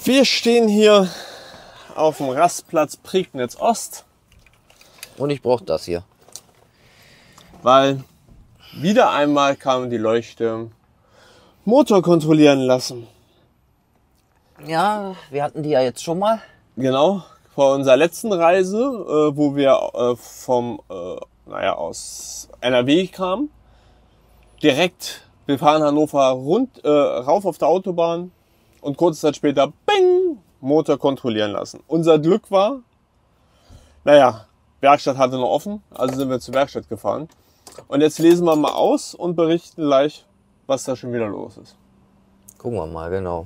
Wir stehen hier auf dem Rastplatz Prignitz Ost. Und ich brauche das hier. Weil wieder einmal kam die Leuchte Motor kontrollieren lassen. Ja, wir hatten die ja jetzt schon mal. Genau, vor unserer letzten Reise, wo wir aus NRW kamen. Direkt, wir fahren Hannover rauf auf der Autobahn und kurze Zeit später, bing, Motor kontrollieren lassen. Unser Glück war, Werkstatt hatte noch offen, also sind wir zur Werkstatt gefahren. Und jetzt lesen wir mal aus und berichten gleich, was da schon wieder los ist. Gucken wir mal, genau.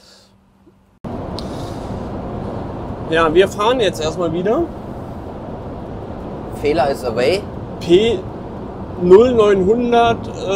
Ja, wir fahren jetzt erstmal wieder. Fehler ist away. P0900,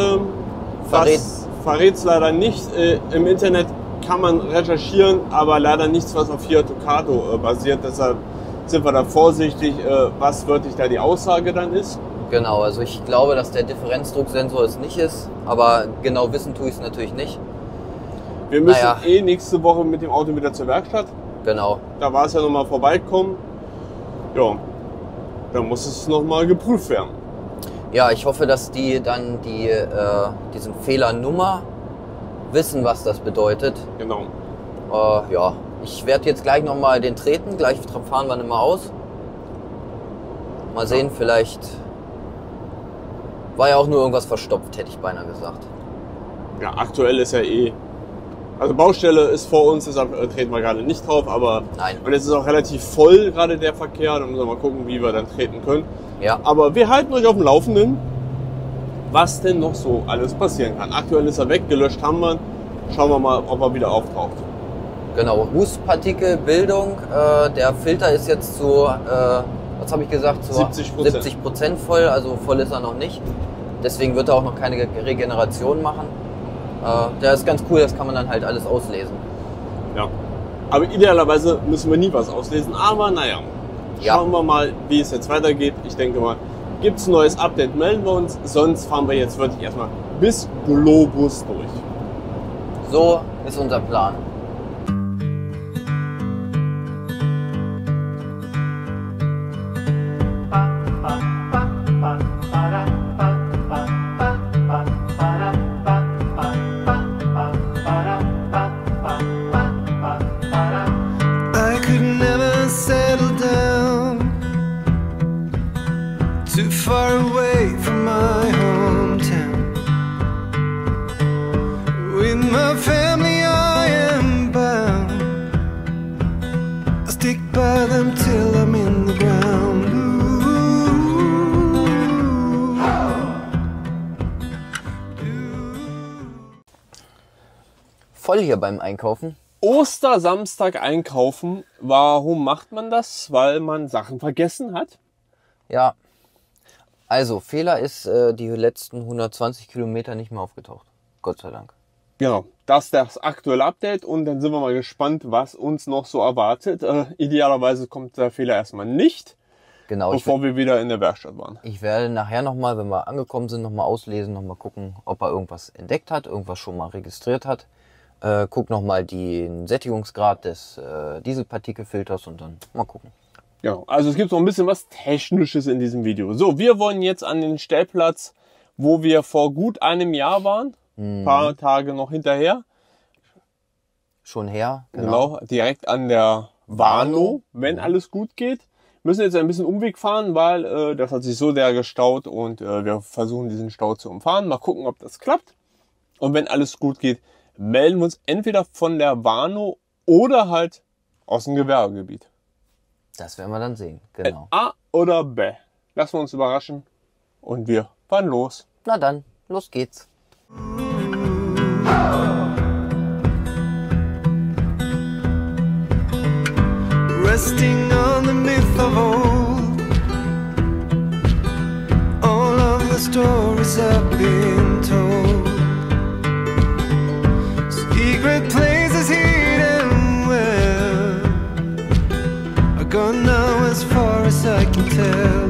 verrät es leider nicht. Im Internet kann man recherchieren, aber leider nichts, was auf Fiat Ducato basiert. Deshalb sind wir da vorsichtig, was wirklich da die Aussage dann ist. Genau, also ich glaube, dass der Differenzdrucksensor es nicht ist, aber genau wissen tue ich es natürlich nicht. Wir müssen nächste Woche mit dem Auto wieder zur Werkstatt. Genau. Da war es ja nochmal vorbeikommen. Ja, dann muss es nochmal geprüft werden. Ja, ich hoffe, dass die dann diesen Fehlernummer wissen, was das bedeutet. Genau. Ja, ich werde jetzt gleich nochmal den treten, gleich fahren wir nicht mal aus. Mal sehen, vielleicht war ja auch nur irgendwas verstopft, hätte ich beinahe gesagt. Ja, aktuell ist ja also Baustelle ist vor uns, deshalb treten wir gerade nicht drauf, aber nein. Und es ist auch relativ voll gerade der Verkehr, dann müssen wir mal gucken, wie wir dann treten können. Ja. Aber wir halten euch auf dem Laufenden, was denn noch so alles passieren kann. Aktuell ist er weg, gelöscht haben wir ihn. Schauen wir mal, ob er wieder auftaucht. Genau, Rußpartikelbildung. Der Filter ist jetzt zu, was habe ich gesagt, zu 70% voll, also voll ist er noch nicht. Deswegen wird er auch noch keine Regeneration machen. Der ist ganz cool, das kann man dann halt alles auslesen. Ja, aber idealerweise müssen wir nie was auslesen, aber schauen wir mal, wie es jetzt weitergeht. Ich denke mal, gibt es ein neues Update, melden wir uns, sonst fahren wir jetzt wirklich erstmal bis Globus durch. So ist unser Plan. Too far away from my hometown. With my family I am bound. I stick by them till I'm in the ground. Voll hier beim Einkaufen. Ostersamstag einkaufen. Warum macht man das? Weil man Sachen vergessen hat? Ja. Also, Fehler ist die letzten 120 Kilometer nicht mehr aufgetaucht. Gott sei Dank. Genau, das ist das aktuelle Update und dann sind wir mal gespannt, was uns noch so erwartet. Idealerweise kommt der Fehler erstmal nicht, genau, bevor wir wieder in der Werkstatt waren. Ich werde nachher nochmal, wenn wir angekommen sind, nochmal auslesen, nochmal gucken, ob er irgendwas entdeckt hat, irgendwas schon mal registriert hat. Guck nochmal den Sättigungsgrad des Dieselpartikelfilters und dann mal gucken. Ja, also es gibt noch ein bisschen was Technisches in diesem Video. So, wir wollen jetzt an den Stellplatz, wo wir vor gut einem Jahr waren. Ein paar Tage noch hinterher. Schon her, genau. Direkt an der Warnow, wenn alles gut geht. Müssen jetzt ein bisschen Umweg fahren, weil das hat sich so sehr gestaut und wir versuchen diesen Stau zu umfahren. Mal gucken, ob das klappt. Und wenn alles gut geht, melden wir uns entweder von der Warnow oder halt aus dem Gewerbegebiet. Das werden wir dann sehen, genau. A oder B. Lassen wir uns überraschen und wir fahren los. Na dann, los geht's. Resting on the myth of old, all of the stories I've been told, secret places hidden well, are gone now as far as I can tell.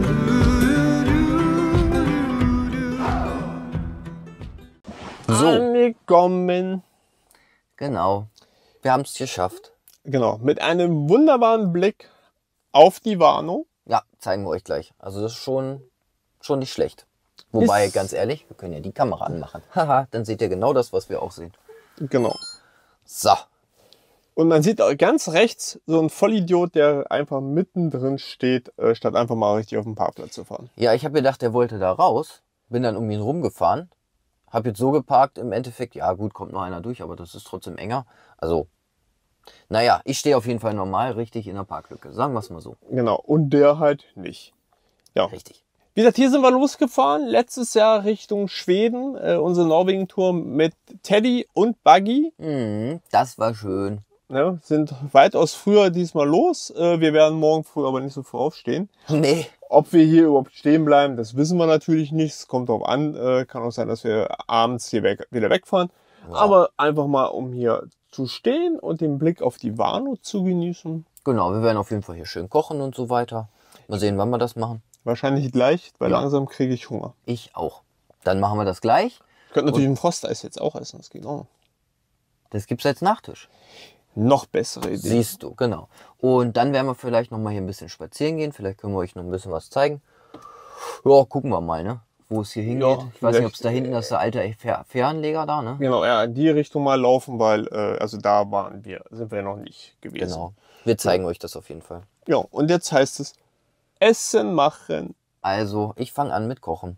So. Angekommen. Genau, wir haben es geschafft. Genau, mit einem wunderbaren Blick auf die Warnow. Ja, zeigen wir euch gleich. Also das ist schon nicht schlecht. Wobei, Ist- ganz ehrlich, wir können ja die Kamera anmachen. Haha, dann seht ihr genau das, was wir auch sehen. Genau. So. Und man sieht auch ganz rechts so ein Vollidiot, der einfach mittendrin steht, statt einfach mal richtig auf den Parkplatz zu fahren. Ja, ich habe gedacht, der wollte da raus. Bin dann um ihn rumgefahren. Hab jetzt so geparkt, im Endeffekt, ja gut, kommt noch einer durch, aber das ist trotzdem enger. Also, naja, ich stehe auf jeden Fall normal richtig in der Parklücke. Sagen wir es mal so. Genau, und der halt nicht. Ja. Richtig. Wie gesagt, hier sind wir losgefahren, letztes Jahr Richtung Schweden, unsere Norwegen-Tour mit Teddy und Buggy. Das war schön. Ne, sind weitaus früher diesmal los. Wir werden morgen früh aber nicht so früh aufstehen. Nee. Ob wir hier überhaupt stehen bleiben, das wissen wir natürlich nicht. Es kommt drauf an. Kann auch sein, dass wir abends hier wieder wegfahren. Ja. Aber einfach mal, um hier zu stehen und den Blick auf die Warnow zu genießen. Genau, wir werden auf jeden Fall hier schön kochen und so weiter. Mal sehen, wann wir das machen. Wahrscheinlich gleich, weil Ja. langsam kriege ich Hunger. Ich auch. Dann machen wir das gleich. Ich könnte natürlich ein Frosteis jetzt auch essen. Das geht auch. Das gibt's als Nachtisch. Noch bessere Idee. Siehst du, genau. Und dann werden wir vielleicht noch mal hier ein bisschen spazieren gehen. Vielleicht können wir euch noch ein bisschen was zeigen. Ja, gucken wir mal, ne? Wo es hier hingeht. Ja, Ich weiß nicht, vielleicht- ob es da hinten ist, der alte Fähranleger da, ne? Genau, ja, in die Richtung mal laufen, weil also da sind wir noch nicht gewesen. Genau. Wir zeigen euch das auf jeden Fall. Ja, und jetzt heißt es Essen machen. Also, ich fange an mit Kochen.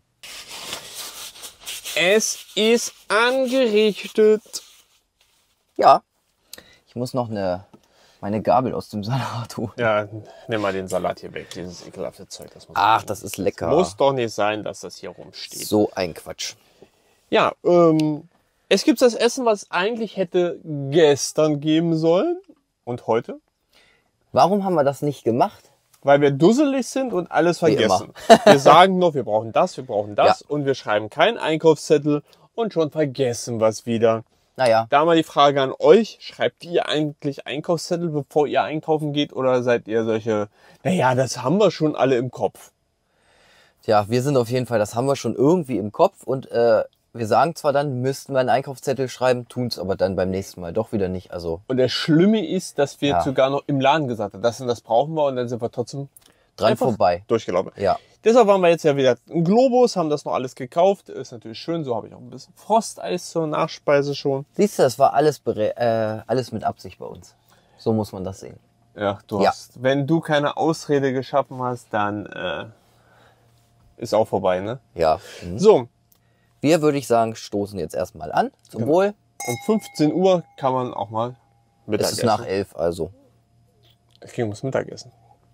Es ist angerichtet. Ja. Ich muss noch meine Gabel aus dem Salat holen. Ja, nimm mal den Salat hier weg, dieses ekelhafte Zeug. Das muss Ach, das ist lecker. muss doch nicht sein, dass das hier rumsteht. So ein Quatsch. Ja, es gibt das Essen, was eigentlich hätte gestern geben sollen und heute, Warum haben wir das nicht gemacht? weil wir dusselig sind und alles Wie vergessen. Wir sagen noch, wir brauchen das und wir schreiben keinen Einkaufszettel und schon vergessen wir es wieder. Naja, Da mal die Frage an euch, schreibt ihr eigentlich Einkaufszettel, bevor ihr einkaufen geht oder seid ihr solche, naja, das haben wir schon alle im Kopf. ja, wir sind auf jeden Fall, das haben wir schon irgendwie im Kopf und wir sagen zwar dann, müssten wir einen Einkaufszettel schreiben, tun es aber dann beim nächsten Mal doch wieder nicht. Also Und das Schlimme ist, dass wir Ja. sogar noch im Laden gesagt haben, das und das brauchen wir und dann sind wir trotzdem dran einfach vorbei. durchgelaufen. Ja, Deshalb waren wir jetzt ja wieder im Globus, haben das noch alles gekauft. Ist natürlich schön, so habe ich auch ein bisschen Frosteis zur Nachspeise schon. siehst du, das war alles mit Absicht bei uns. So muss man das sehen. Ja, Ja. wenn du keine Ausrede geschaffen hast, dann ist auch vorbei, ne? Ja. So, Wir, würde ich sagen, stoßen jetzt erstmal an. Zum Wohl. um 15 Uhr kann man auch mal Es Mittagessen. ist nach 11, also. Es ging ums Mittagessen.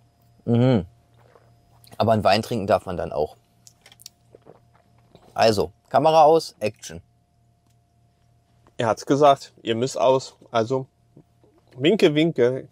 Aber einen Wein trinken darf man dann auch. Also, Kamera aus, Action. Er hat's gesagt, ihr müsst aus. Also, winke, winke.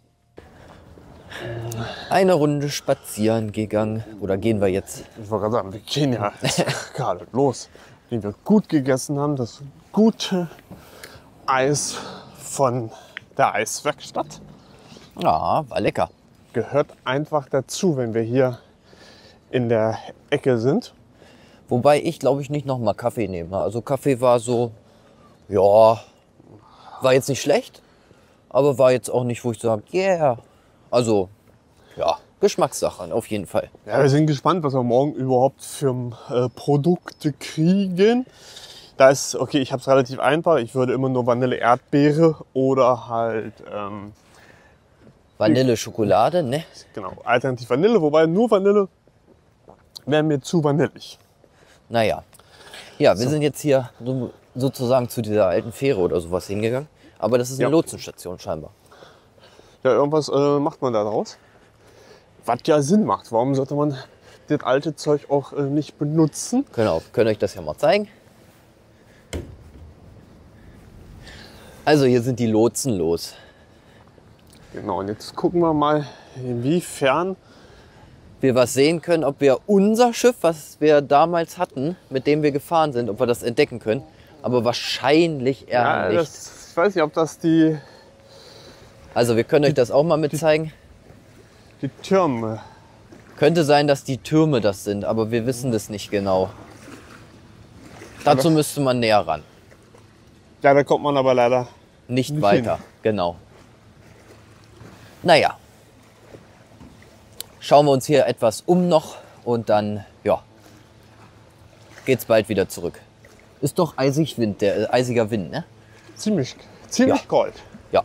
Eine Runde spazieren gegangen. Oder gehen wir jetzt? Ich wollte gerade sagen, wir gehen ja gerade los. Wenn wir gut gegessen haben, das gute Eis von der Eiswerkstatt Ja, war lecker. gehört einfach dazu, wenn wir hier in der Ecke sind. Wobei ich, glaube ich, nicht nochmal Kaffee nehme. Also Kaffee war so, ja, war jetzt nicht schlecht, aber war jetzt auch nicht, wo ich sage, yeah. Also, ja, Geschmackssache auf jeden Fall. Ja, wir sind gespannt, was wir morgen überhaupt für Produkte kriegen. Da ist, okay, ich habe es relativ einfach. Ich würde immer nur Vanille, Erdbeere oder halt, Vanille, Schokolade, ne? genau, alternativ Vanille. Wobei nur Vanille wäre mir zu vanillig. Naja. Ja, wir sind jetzt hier sozusagen zu dieser alten Fähre oder sowas hingegangen. Aber das ist eine Ja. Lotsenstation scheinbar. Ja, irgendwas macht man da draus. Was ja Sinn macht. Warum sollte man das alte Zeug auch nicht benutzen? Können euch das ja mal zeigen. Also hier sind die Lotsen los. Genau, und jetzt gucken wir mal, inwiefern. Wir was sehen können, ob wir unser Schiff, was wir damals hatten, mit dem wir gefahren sind, ob wir das entdecken können. Aber wahrscheinlich eher Ja, nicht. ich weiß nicht, ob das die Also wir können euch das auch mal mit zeigen. Türme. Könnte sein, dass die Türme das sind, aber wir wissen das nicht genau. Dazu müsste man näher ran. Ja, da kommt man aber leider Nicht Nicht weiter, genau. Naja, schauen wir uns hier etwas um noch und dann, ja, geht's bald wieder zurück. Ist doch eisiger Wind, ne? Ziemlich Ja. kalt. Ja.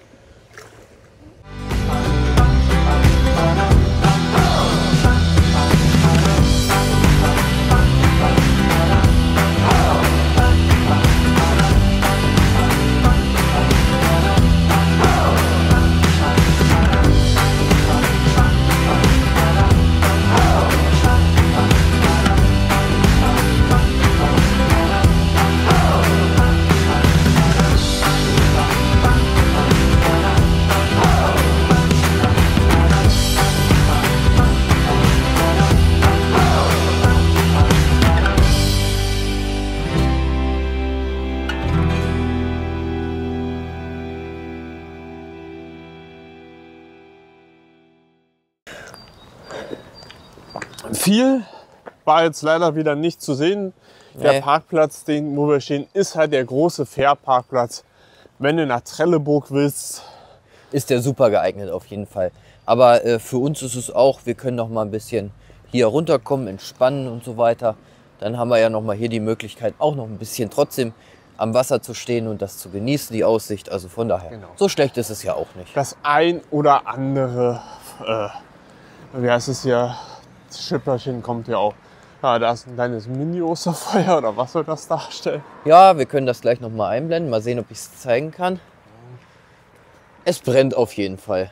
Viel war jetzt leider wieder nicht zu sehen. Der Nee. Parkplatz, wo wir stehen, ist halt der große Fährparkplatz. Wenn du nach Trelleborg willst, Ist der super geeignet auf jeden Fall. Aber für uns ist es auch, wir können noch mal ein bisschen hier runterkommen, entspannen und so weiter. Dann haben wir ja noch mal hier die Möglichkeit, auch noch ein bisschen trotzdem am Wasser zu stehen und das zu genießen, die Aussicht. Also von daher, Genau. so schlecht ist es ja auch nicht. das ein oder andere, wie heißt es hier, Schipperchen kommt ja auch. Ja, da ist ein kleines Mini-Osterfeuer oder was soll das darstellen? Ja, wir können das gleich noch mal einblenden. Mal sehen, ob ich es zeigen kann. Es brennt auf jeden Fall.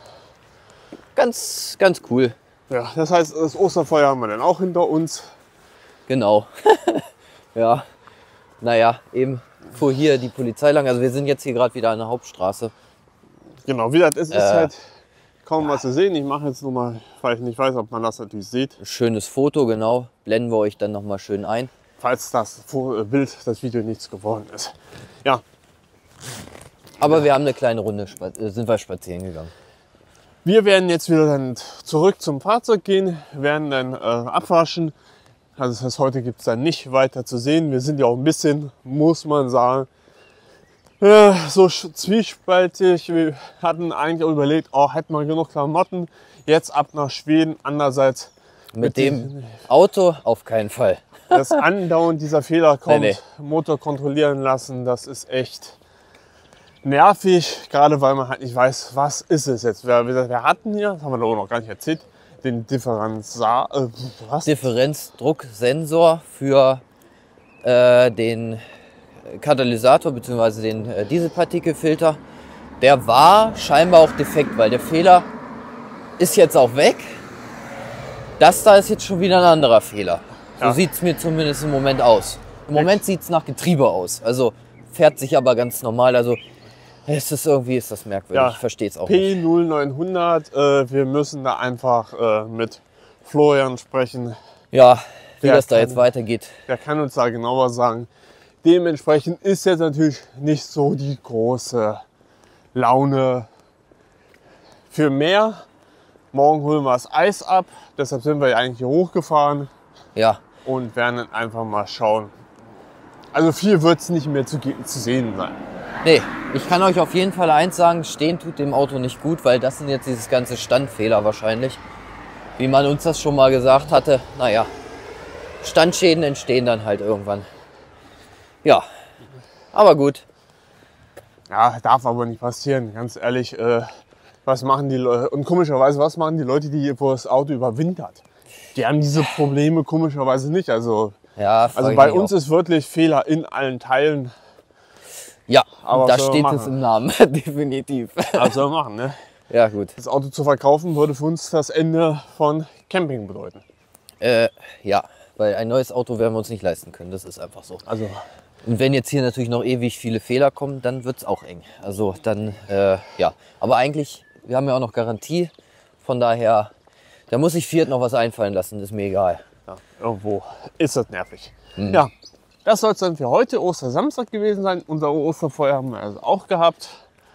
Ganz, ganz cool. Ja, das heißt, das Osterfeuer haben wir dann auch hinter uns. Genau. Ja, naja, eben fuhr hier die Polizei lang. Also wir sind jetzt hier gerade wieder an der Hauptstraße. Genau, wie gesagt, es ist halt kaum was zu sehen. Ich mache jetzt nur mal, weil ich nicht weiß, ob man das natürlich sieht. Schönes Foto, genau. Blenden wir euch dann noch mal schön ein. Falls das Bild, das Video nichts geworden ist. Ja, Aber wir haben eine kleine Runde, sind wir spazieren gegangen. wir werden jetzt wieder dann zurück zum Fahrzeug gehen, werden dann abwaschen. Also das heißt, heute gibt es dann nicht weiter zu sehen. Wir sind ja auch ein bisschen, muss man sagen, so zwiespältig. Wir hatten eigentlich auch überlegt, oh, hätten wir genug Klamotten, jetzt ab nach Schweden. Andererseits Mit dem Auto auf keinen Fall. dass andauernd dieser Fehler kommt, Nee. Motor kontrollieren lassen, das ist echt nervig, gerade weil man halt nicht weiß, was ist es jetzt. Wir hatten hier, das haben wir da auch noch gar nicht erzählt, den Differenzdrucksensor für den Katalysator bzw. den Dieselpartikelfilter. Der war scheinbar auch defekt, weil der Fehler ist jetzt auch weg. Das da ist jetzt schon wieder ein anderer Fehler. So Ja. sieht es mir zumindest im Moment aus. Im Moment sieht es nach Getriebe aus. Also fährt sich aber ganz normal. Also ist das merkwürdig. Ja. Ich verstehe es auch nicht. P0900, wir müssen da einfach mit Florian sprechen. Ja, wie Der das da kann- jetzt weitergeht. Der kann uns da genauer sagen. Dementsprechend ist jetzt natürlich nicht so die große Laune für mehr. Morgen holen wir das Eis ab. Deshalb sind wir ja eigentlich hier hochgefahren Ja, und werden dann einfach mal schauen. Also viel wird es nicht mehr zu sehen sein. nee, ich kann euch auf jeden Fall eins sagen, stehen tut dem Auto nicht gut, weil das sind jetzt dieses ganze Standfehler wahrscheinlich. Wie man uns das schon mal gesagt hatte, naja, Standschäden entstehen dann halt irgendwann. Ja, aber gut. Ja, darf aber nicht passieren, ganz ehrlich. Was machen die Leute? Und komischerweise, was machen die Leute, wo das Auto überwintert? Die haben diese Probleme komischerweise nicht. Also Ja, frag ich bei mich uns auch. ist wirklich Fehler in allen Teilen. Ja, aber da was soll steht man es machen? im Namen, definitiv. Was soll man machen, ne? Ja, gut. Das Auto zu verkaufen würde für uns das Ende von Camping bedeuten. Ja, weil ein neues Auto werden wir uns nicht leisten können, das ist einfach so. Also Und wenn jetzt hier natürlich noch ewig viele Fehler kommen, dann wird es auch eng. Also dann, ja. Aber eigentlich, wir haben ja auch noch Garantie. Von daher, da muss sich Fiat noch was einfallen lassen, ist mir egal. ja, irgendwo ist das nervig. Ja, das soll es dann für heute Ostersamstag gewesen sein. Unser Osterfeuer haben wir also auch gehabt.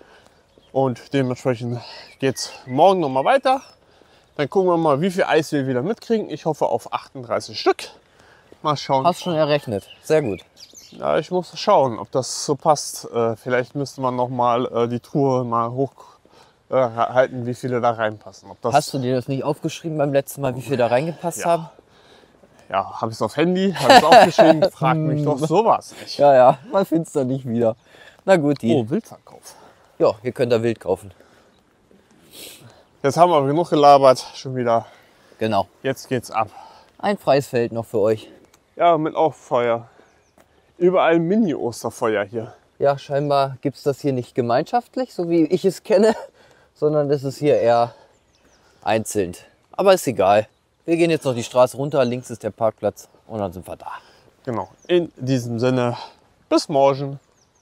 Und dementsprechend geht es morgen noch mal weiter. Dann gucken wir mal, wie viel Eis wir wieder mitkriegen. Ich hoffe auf 38 Stück. Mal schauen. Hast schon errechnet, sehr gut. Ja, ich muss schauen, ob das so passt. Vielleicht müsste man noch mal die Tour mal halten, wie viele da reinpassen. Ob das, Hast du dir das nicht aufgeschrieben beim letzten Mal, wie viele da reingepasst haben? Ja, habe ich es auf Handy, habe ich aufgeschrieben, frag mich doch sowas nicht. Ja, man findet es da nicht wieder. Na gut, Oh, Wildverkauf. Ja, hier könnt ihr Wild kaufen. Jetzt haben wir genug gelabert, schon wieder. Genau. Jetzt geht's ab. Ein freies Feld noch für euch. Ja, mit auch Feuer. Überall Mini-Osterfeuer hier. Ja, scheinbar gibt es das hier nicht gemeinschaftlich, so wie ich es kenne, sondern das ist hier eher einzeln. Aber ist egal. Wir gehen jetzt noch die Straße runter, links ist der Parkplatz und dann sind wir da. Genau. In diesem Sinne, bis morgen.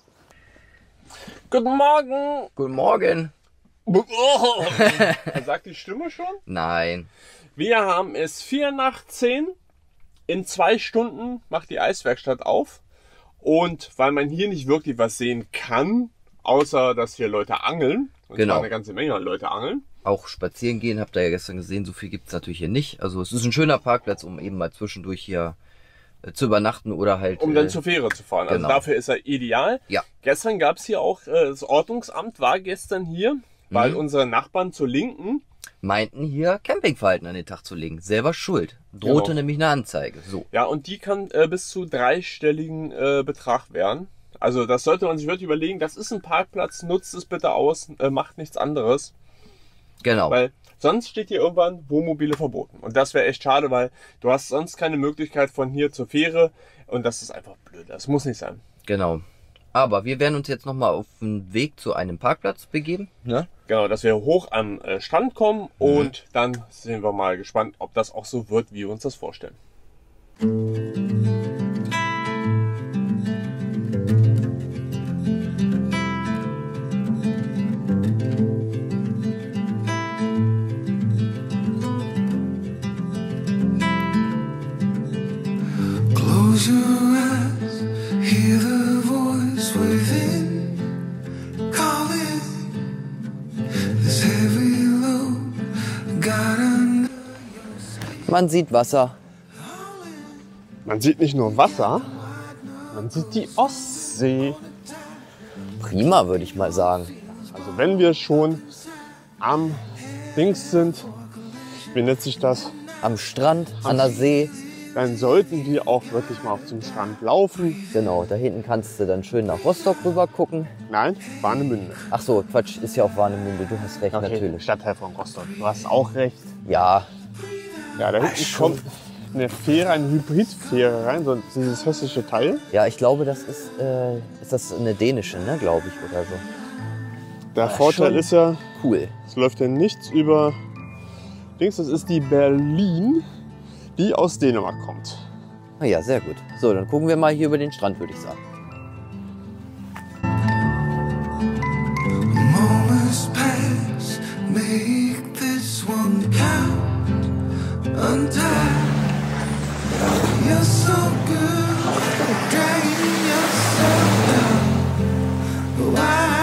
Guten Morgen. Guten Morgen. Sagt die Stimme schon? Nein. Wir haben es 9:45. In 2 Stunden macht die Eiswerkstatt auf. Und weil man hier nicht wirklich was sehen kann, außer dass hier Leute angeln, und Genau. zwar eine ganze Menge Leute angeln. Auch spazieren gehen, habt ihr ja gestern gesehen, so viel gibt es natürlich hier nicht. Also es ist ein schöner Parkplatz, um eben mal zwischendurch hier zu übernachten oder halt... Um dann zur Fähre zu fahren. Genau. Also dafür ist er ideal. Ja. Gestern gab es hier auch, das Ordnungsamt war gestern hier, weil unsere Nachbarn zur Linken, meinten hier Campingverhalten an den Tag zu legen. Selber schuld. Drohte Genau. nämlich eine Anzeige. So. ja, und die kann bis zu 3-stelligen Betrag werden. Also das sollte man sich wirklich überlegen, das ist ein Parkplatz, nutzt es bitte aus, macht nichts anderes. Genau. Weil sonst steht hier irgendwann Wohnmobile verboten. Und das wäre echt schade, weil du hast sonst keine Möglichkeit von hier zur Fähre. Und das ist einfach blöd. Das muss nicht sein. Genau. Aber wir werden uns jetzt nochmal auf den Weg zu einem Parkplatz begeben. Ne? Genau, dass wir hoch am Strand kommen. Und dann sind wir mal gespannt, ob das auch so wird, wie wir uns das vorstellen. Close your eyes, hear the voice within, calling this heavy load. God under Man sieht Wasser. Man sieht nicht nur Wasser, man sieht die Ostsee. Prima, würde ich mal sagen. Also wenn wir schon am Dings sind, wie nennt sich das, Am Strand, an der See. dann sollten wir auch wirklich mal auf dem Strand laufen. Genau, da hinten kannst du dann schön nach Rostock rüber gucken. Nein, Warnemünde. Ach so, Quatsch, ist ja auch Warnemünde. Du hast recht, natürlich. Stadtteil von Rostock. Du hast auch recht. Ja, Ja, da hinten kommt eine Fähre, eine Hybridfähre rein, so dieses hessische Teil. ja, ich glaube, das ist das eine dänische, ne, glaube ich, oder so. Der Vorteil schon. ist ja, Cool. es läuft ja nichts über Dings, das ist die Berlin, die aus Dänemark kommt. Na ja, sehr gut. So, dann gucken wir mal hier über den Strand, würde ich sagen. moments pass, make this one count. Untie, you're so good, dragging yourself down.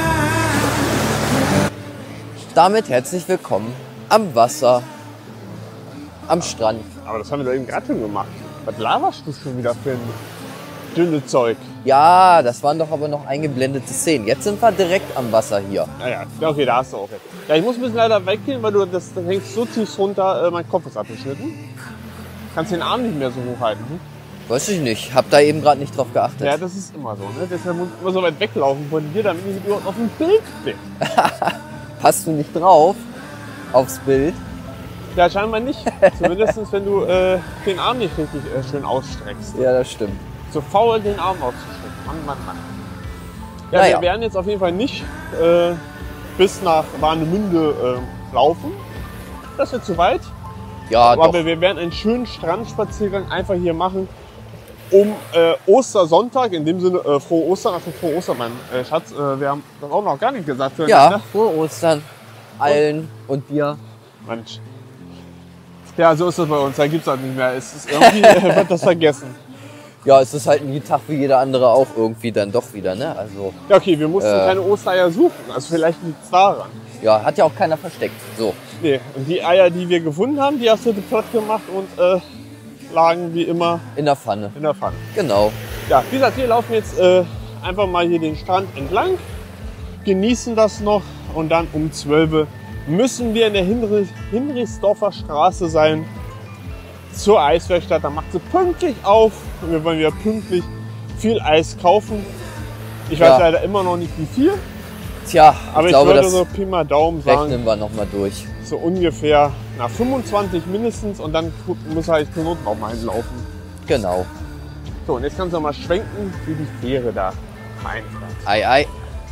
Why? Damit herzlich willkommen am Wasser, am Strand. Aber das haben wir doch eben gerade schon gemacht. Was laberst du schon wieder für ein dünnes Zeug? Ja, das waren doch aber noch eingeblendete Szenen. Jetzt sind wir direkt am Wasser hier. Naja, okay, da hast du auch recht. Ja, ich muss ein bisschen leider weggehen, weil du das hängst so tief runter, mein Kopf ist abgeschnitten. Kannst den Arm nicht mehr so hochhalten. Hm? Weiß ich nicht, hab da eben gerade nicht drauf geachtet. Ja, das ist immer so. Ne? Deshalb muss ich immer so weit weglaufen von dir, damit ich überhaupt auf dem Bild bin. Passt du nicht drauf aufs Bild? Ja, scheinbar nicht. Zumindest wenn du den Arm nicht richtig schön ausstreckst. Ja, das stimmt. So faul den Arm auszustrecken. Mann. Ja, Naja. wir werden jetzt auf jeden Fall nicht bis nach Warnemünde laufen. Das wird zu weit. Ja, doch. Aber wir werden einen schönen Strandspaziergang einfach hier machen. Um Ostersonntag, in dem Sinne frohe Ostern, also frohe Ostern, mein Schatz. Wir haben das auch noch gar nicht gesagt. Ja, frohe Ostern allen und dir. Mensch. Ja, so ist das bei uns. Da gibt es halt nicht mehr. Es ist irgendwie wird das vergessen. Ja, es ist halt ein Tag wie jeder andere auch irgendwie dann doch wieder, ne? Also, Ja, okay, wir mussten keine Ostereier suchen. Also vielleicht liegt es daran. ja, hat ja auch keiner versteckt. So. Nee, und die Eier, die wir gefunden haben, die hast du platt gemacht und lagen wie immer In der Pfanne. in der Pfanne. Genau. Ja, wie gesagt, wir laufen jetzt einfach mal hier den Strand entlang, genießen das noch und dann um 12 Uhr müssen wir in der Hinrichsdorfer Straße sein zur Eiswerkstatt. Da macht sie pünktlich auf und wir wollen wieder pünktlich viel Eis kaufen. Ich weiß leider immer noch nicht wie viel. Tja, aber ich glaube, würde so Pi mal Daumen sagen. Rechnen wir nochmal durch. So ungefähr nach 25 mindestens und dann muss halt zur Not auch mal hinlaufen. Genau. So, und jetzt kannst du mal schwenken, wie die Fähre da reinfährt. Ei, ei.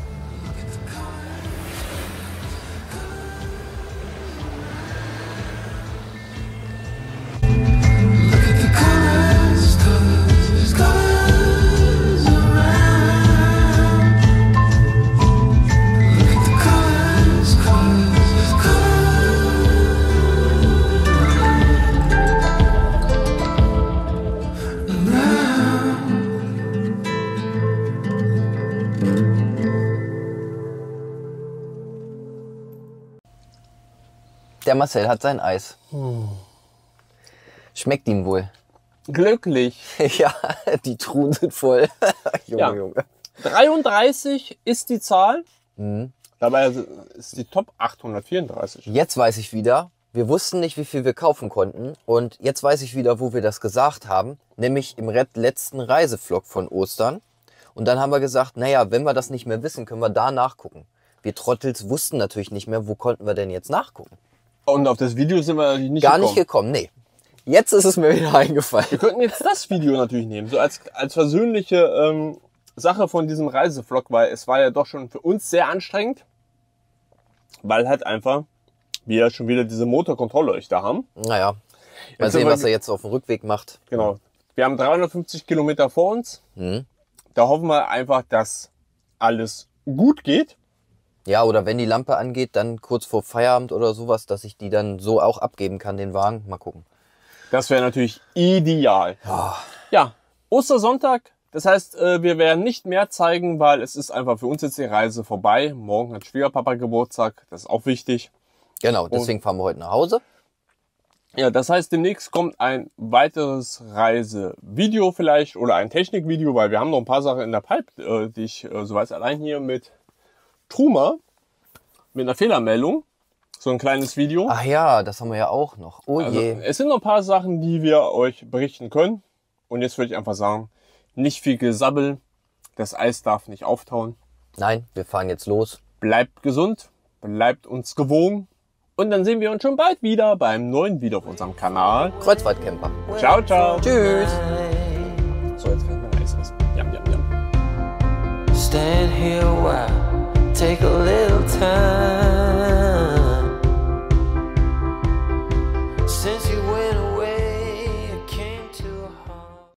Der Marcel hat sein Eis. Schmeckt ihm wohl. Glücklich. Ja, die Truhen sind voll. Junge, ja. Junge. 33 ist die Zahl. Mhm. Dabei ist die Top 834. Jetzt weiß ich wieder, wir wussten nicht, wie viel wir kaufen konnten. Und jetzt weiß ich wieder, wo wir das gesagt haben. Nämlich im letzten Reisevlog von Ostern. Und dann haben wir gesagt, naja, wenn wir das nicht mehr wissen, können wir da nachgucken. Wir Trottels wussten natürlich nicht mehr, wo konnten wir denn jetzt nachgucken. Und auf das Video sind wir natürlich nicht gekommen, nee. Jetzt ist es mir wieder eingefallen. Wir könnten jetzt das Video natürlich nehmen, so als versöhnliche Sache von diesem Reisevlog, weil es war ja doch schon für uns sehr anstrengend, weil halt einfach wir schon wieder diese Motorkontrollleuchter haben. Naja, mal sehen, was er jetzt auf dem Rückweg macht. Genau. Wir haben 350 Kilometer vor uns. Mhm. Da hoffen wir einfach, dass alles gut geht. Ja, oder wenn die Lampe angeht, dann kurz vor Feierabend oder sowas, dass ich die dann so auch abgeben kann, den Wagen. Mal gucken. Das wäre natürlich ideal. Ja, Ostersonntag. Das heißt, wir werden nicht mehr zeigen, weil es ist einfach für uns jetzt die Reise vorbei. Morgen hat Schwiegerpapa Geburtstag. Das ist auch wichtig. Genau, deswegen fahren wir heute nach Hause. Ja, das heißt, demnächst kommt ein weiteres Reisevideo vielleicht oder ein Technikvideo, weil wir haben noch ein paar Sachen in der Pipe, die ich so weiß, allein hier mit Truma mit einer Fehlermeldung. So ein kleines Video. Ach ja, das haben wir ja auch noch. Oh je. Also, es sind noch ein paar Sachen, die wir euch berichten können. Und jetzt würde ich einfach sagen, nicht viel Gesabbel. Das Eis darf nicht auftauen. Nein, wir fahren jetzt los. Bleibt gesund, bleibt uns gewogen. Und dann sehen wir uns schon bald wieder beim neuen Video auf unserem Kanal. Kreuzfahrtcamper. Ciao, ciao. Tschüss. So, jetzt kann ich Eis essen. Jam, jam, jam. Stand here a while, take a little time.